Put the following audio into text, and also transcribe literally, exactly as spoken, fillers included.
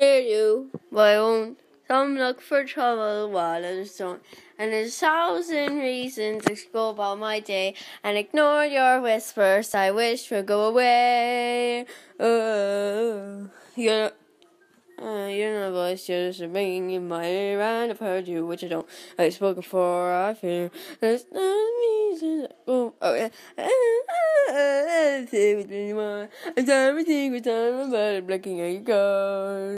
Hear you, but I won't. Some look for trouble while others don't. And there's a thousand reasons to go about my day and ignore your whispers. I wish would go away. Uh, you're, uh, you're not a voice, you're just a ringing in my ear, and I've heard you, which I don't. I've spoken for, I fear. There's no reason. Oh, oh yeah. I'm everything with time about it, blinking at your cars.